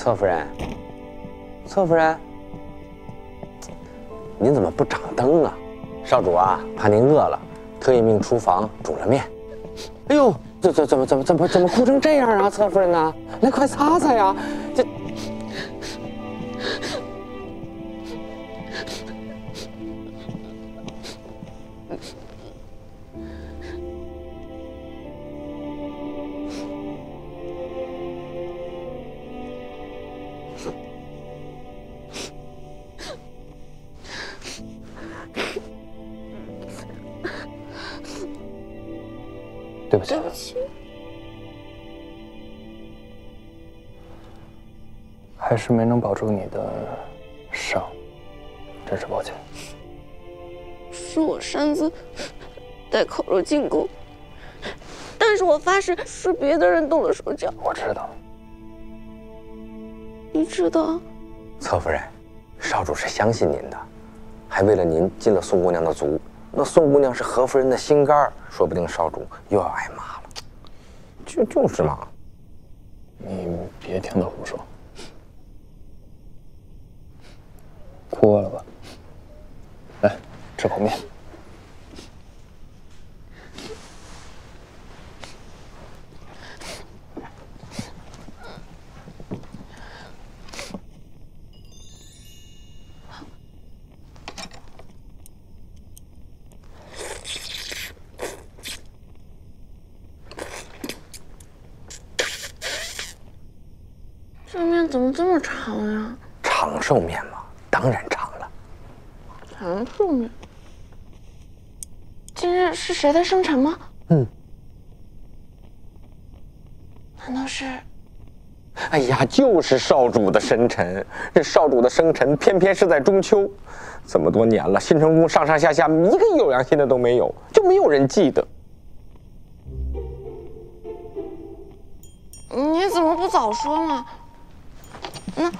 侧夫人，侧夫人，您怎么不掌灯啊？少主啊，怕您饿了，特意命厨房煮了面。哎呦，怎么哭成这样啊？侧夫人呐，来快擦擦呀！这。 对不起，对不起， 还是没能保住你的伤，真是抱歉。 是我擅自带烤肉进宫，但是我发誓是别的人动了手脚。 我知道， 你知道？ 侧夫人，少主是相信您的，还为了您进了宋姑娘的族。那宋姑娘是何夫人的心肝，说不定少主又要挨骂了。就是嘛。 你别听他胡说，哭饿了吧？来，吃口面。 这面怎么这么长呀？ 长寿面嘛，当然长了。 长寿面。今日是谁的生辰吗？难道是？ 哎呀，就是少主的生辰。这少主的生辰偏偏是在中秋，这么多年了，新成宫上上下下一个有良心的都没有，就没有人记得。 你怎么不早说嘛？那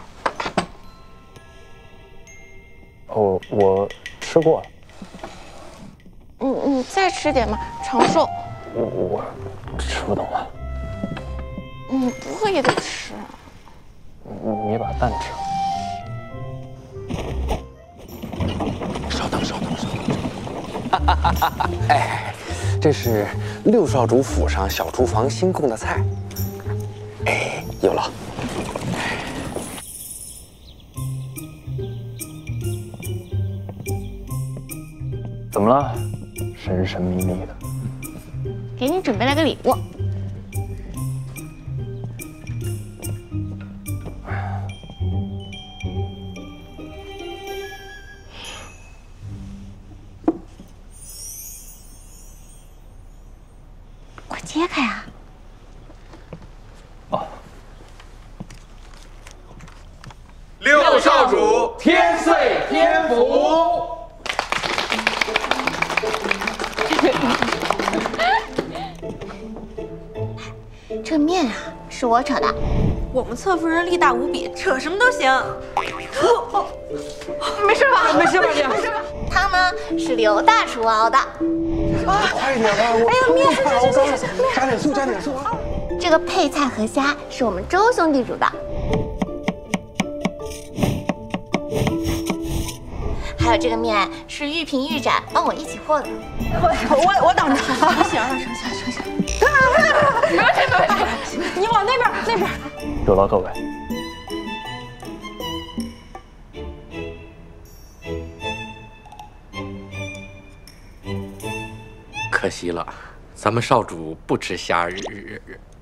哦，我吃过了。 你再吃点嘛，长寿。 我吃不动了。 你不会也得吃？ 你把蛋吃了。 稍等。哎，这是六少主府上小厨房新供的菜。哎，有了。 怎么了？神神秘秘的。 给你准备了个礼物。快揭开啊！ 哦。 六少主天岁天福。 这面啊，是我扯的。 我们侧夫人力大无比，扯什么都行。 没事吧？没事吧，姐？没事吧？汤呢是刘大厨熬的。 快点吧！哎呀，面，加点醋，加点醋啊！ 这个配菜和虾是我们周兄弟煮的。还有这个面是玉萍玉展帮我一起和的。 我等着。行了，成。没问题，你往那边。 有劳各位。 可惜了，咱们少主不吃虾日。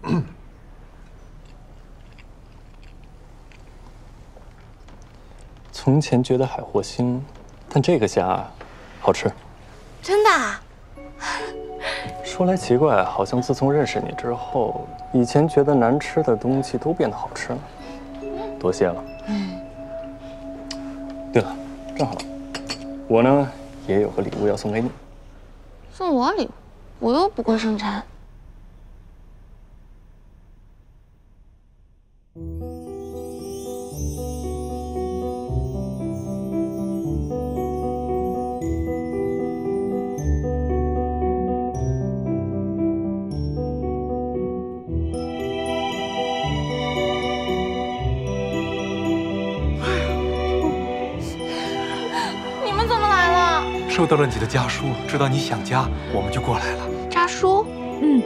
从前觉得海货腥，但这个虾好吃。 真的啊？ 说来奇怪，好像自从认识你之后，以前觉得难吃的东西都变得好吃了。多谢了。对了，正好，我呢也有个礼物要送给你。 送我礼物？我又不会生产。 收到了你的家书，知道你想家，我们就过来了。 家书？ 嗯。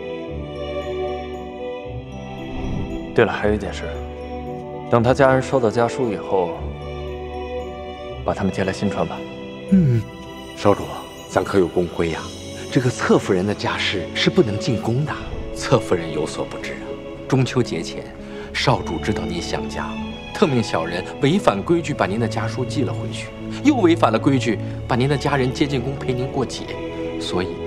对了，还有一件事，等他家人收到家书以后，把他们接来新川吧。 少主，咱可有公规呀？这个侧夫人的家事是不能进宫的。侧夫人有所不知啊，中秋节前，少主知道您想家，特命小人违反规矩把您的家书寄了回去，又违反了规矩把您的家人接进宫陪您过节，所以。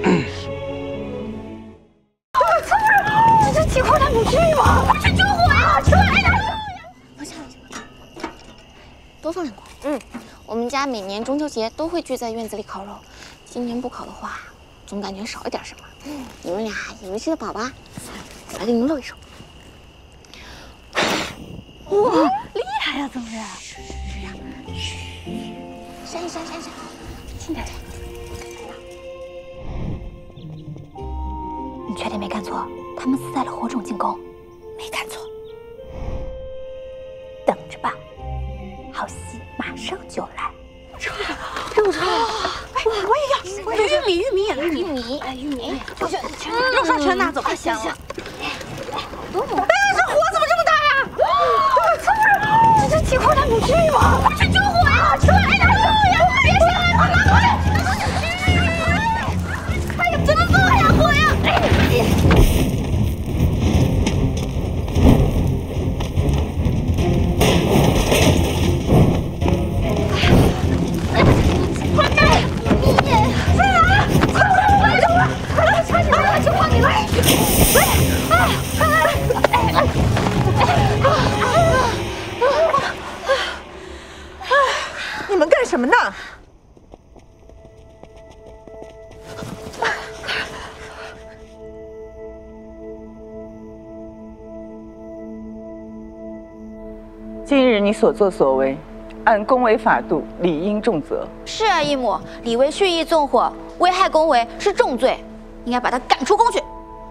这情况他不至于吧？快去救火呀！出来呀！ 放下，多放两块。我们家每年中秋节都会聚在院子里烤肉，今年不烤的话，总感觉少一点什么。你们俩有义气的宝吧，我来给你们露一手。 哇，厉害呀，怎么着？ 闪一闪，轻点。 你确定没看错？他们私带了火种进宫， 没看错。 等着吧，好戏马上就来。 肉串， 哎，我也要。玉米也来，玉米， 肉串全拿走，太香了。 这火怎么这么大呀？操！这情况他不至于吧？快去救火呀！出来呀！别下来，快拿回来！哎呀，怎么这么大火呀？ 你们干什么呢？今日你所作所为，按宫闱法度，理应重责。 是啊，义母，李维蓄意纵火，危害宫闱是重罪，应该把他赶出宫去。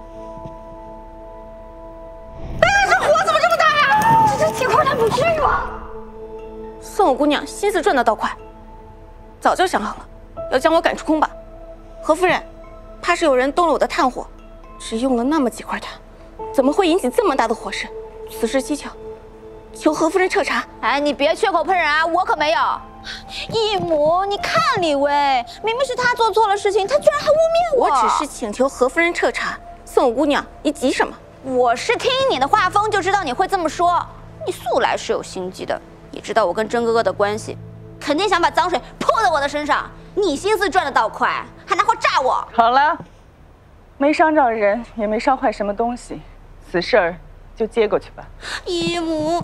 这火怎么这么大呀？这情况他不至于吧？ 宋五姑娘心思转得倒快，早就想好了，要将我赶出宫吧。何夫人，怕是有人动了我的炭火，只用了那么几块炭，怎么会引起这么大的火势？此事蹊跷，求何夫人彻查。 哎，你别血口喷人啊，我可没有。义母，你看李薇，明明是他做错了事情，他居然还污蔑我。 我只是请求何夫人彻查。宋五姑娘，你急什么？ 我是听你的画风就知道你会这么说。你素来是有心机的，也知道我跟真哥哥的关系，肯定想把脏水泼在我的身上。你心思转得倒快，还拿火炸我。 好了，没伤着人，也没烧坏什么东西，此事儿就接过去吧。 义母，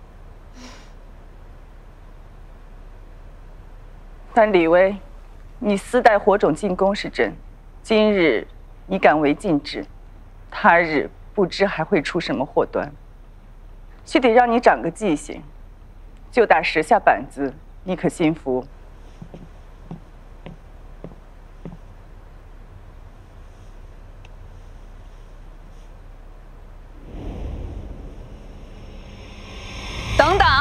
但李薇，你私带火种进宫是真，今日你敢违禁制，他日不知还会出什么祸端。须得让你长个记性，就打10下板子，你可心服？ 等等，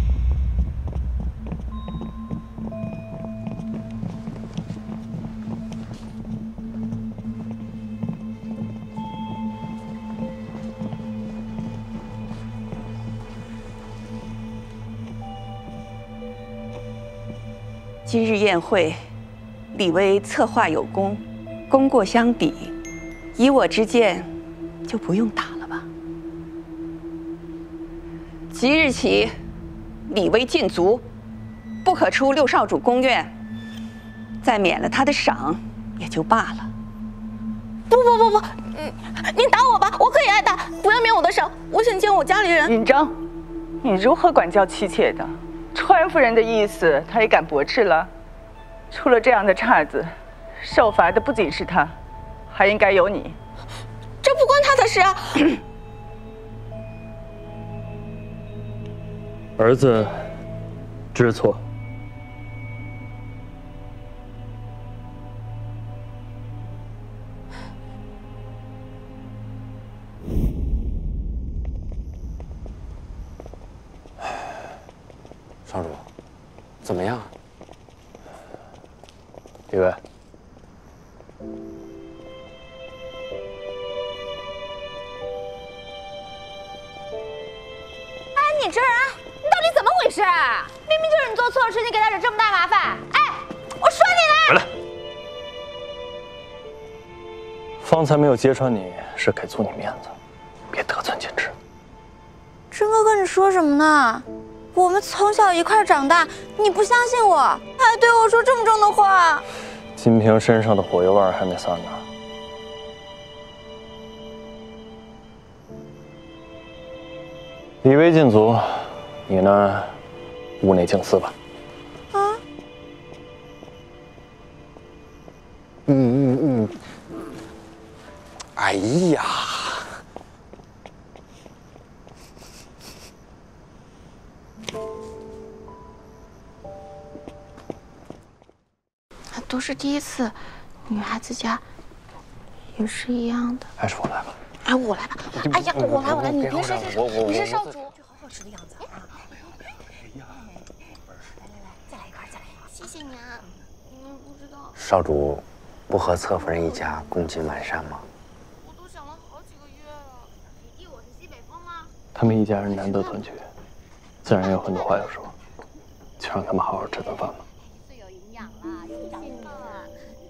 今日宴会，李薇策划有功，功过相抵，以我之见，就不用打了吧。即日起，李薇禁足，不可出六少主宫院，再免了他的赏，也就罢了。 不，您打我吧，我可以挨打，不要免我的赏。我想见我家里人。 允章，你如何管教妻妾的？川夫人的意思，她也敢驳斥了。出了这样的岔子，受罚的不仅是她，还应该有你。 这不关他的事啊！ 儿子知错。 少主，怎么样？ 李维， 哎，你这人，你到底怎么回事啊？明明就是你做错了事情，给他惹这么大麻烦。哎，我说你呢！ 回来。方才没有揭穿你，是给足你面子，别得寸进尺。 真哥跟你说什么呢？我们从小一块长大，你不相信我，还对我说这么重的话。 金瓶身上的火药味还没散呢。李威禁足，你呢，屋内静思吧。 啊？ 哎呀！ 都是第一次，女孩子家也是一样的。 还是我来吧。 哎，我来吧。哎呀，我来，你别说，你是少主， 就好好吃的样子啊！再来一块， 谢谢你啊。不知道。 少主不和侧夫人一家共进晚膳吗？ 我都想了好几个月了。你弟我是西北风吗？ 他们一家人难得团聚，自然有很多话要说，就让他们好好吃顿饭吧。 最有营养了，又长胖了。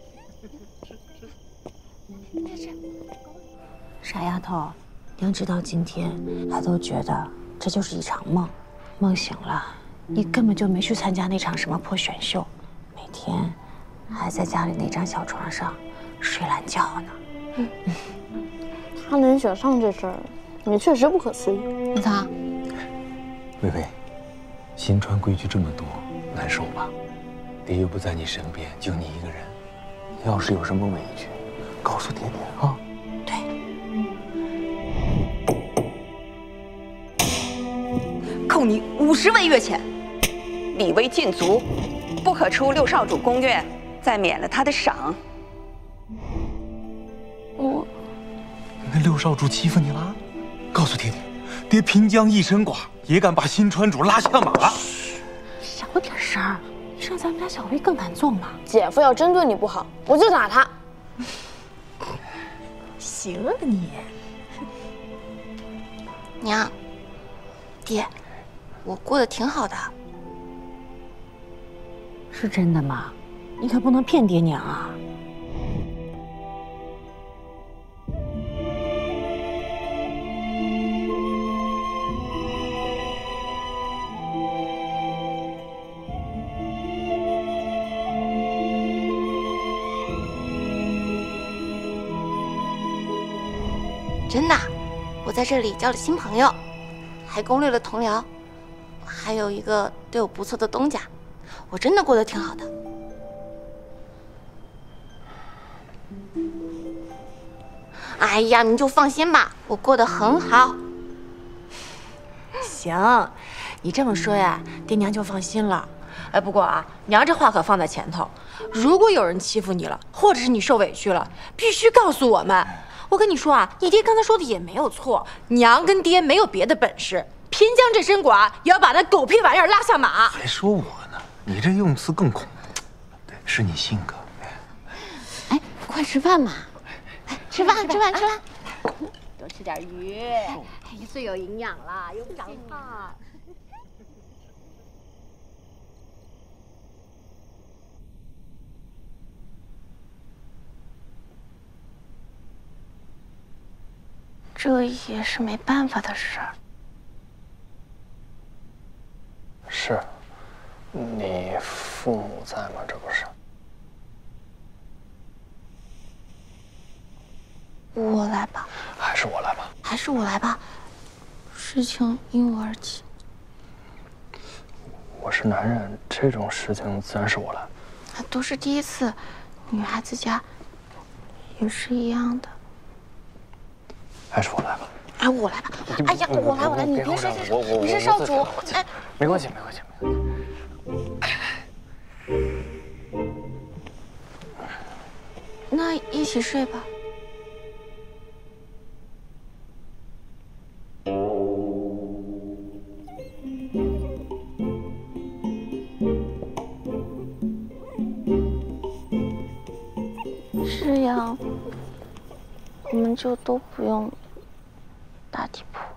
傻丫头，娘直到今天还都觉得这就是一场梦，梦醒了，你根本就没去参加那场什么破选秀，每天还在家里那张小床上睡懒觉呢。 他能选上这事儿，也确实不可思议。你看， 薇薇，新川规矩这么多，难受吧？爹又不在你身边，就你一个人，要是有什么委屈，告诉爹爹啊。 扣你50位月钱。李威禁足，不可出六少主宫院，再免了他的赏。 那六少主欺负你了？告诉爹爹，爹平江一身剐，也敢把新川主拉下马。 小点声儿，你让咱们家小薇更难做吗？ 姐夫要真对你不好，我就打他。 行啊你。 娘，爹，我过得挺好的。 是真的吗？你可不能骗爹娘啊！ 真的，我在这里交了新朋友，还攻略了同僚，还有一个对我不错的东家，我真的过得挺好的。哎呀，你就放心吧，我过得很好。 行，你这么说呀，爹娘就放心了。哎，不过啊，娘这话可放在前头，如果有人欺负你了，或者是你受委屈了，必须告诉我们。我跟你说啊，你爹刚才说的也没有错，娘跟爹没有别的本事，偏将这身剐，也要把那狗屁玩意儿拉下马。 还说我呢，你这用词更恐怖。对，是你性格。 哎，快吃饭嘛！哎，吃饭。 多吃点鱼，最有营养了，又不长胖。 这也是没办法的事儿。 是，你父母在吗？这不是。 我来吧。 还是我来吧。 还是我来吧。事情因我而起。 我是男人，这种事情自然是我来。 都是第一次，女孩子家也是一样的。 还是我来吧。 哎，我来吧。哎呀，我来，你别说，你是少主。哎， 没关系。 那一起睡吧。 这样我们就都不用打地铺。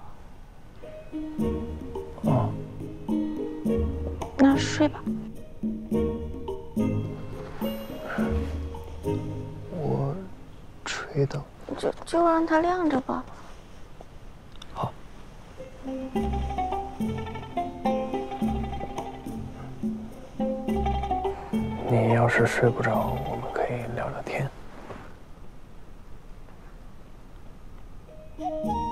哦， 那睡吧。 我吹灯。 就让它亮着吧。 好。你要是睡不着，我们可以聊聊天。